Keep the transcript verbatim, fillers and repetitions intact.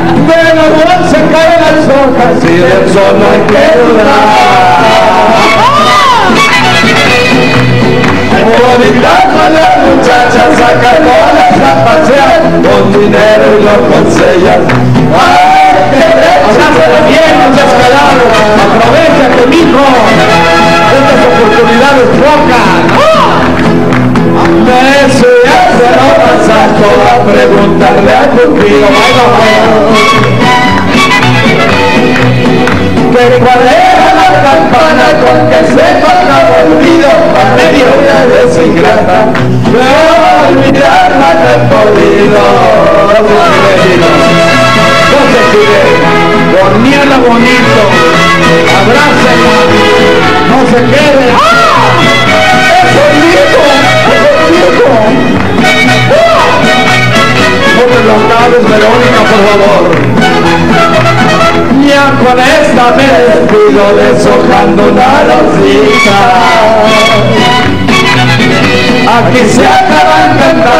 del árbol se caen las hojas y del sol no hay que dudar. Bonita con las muchachas sacándolas a pasear, con dinero y lo consellas. ¡Ay, qué rechazo! Bien, no seas calado, aprovechate, mijo. Estas oportunidades pocas. Me subías de no pasar a preguntarle a Cupido que cuál era la campana con que se tocaba el olvido a medio de desingrata. No olvidarla no he podido. No se pide, dormirla bonito, abrázela, no se quede. ¡Eso es viejo! No te lo acabes, Verónica, por favor. Ya con esta me despido deshojando una rosita. Aquí se acaban cantando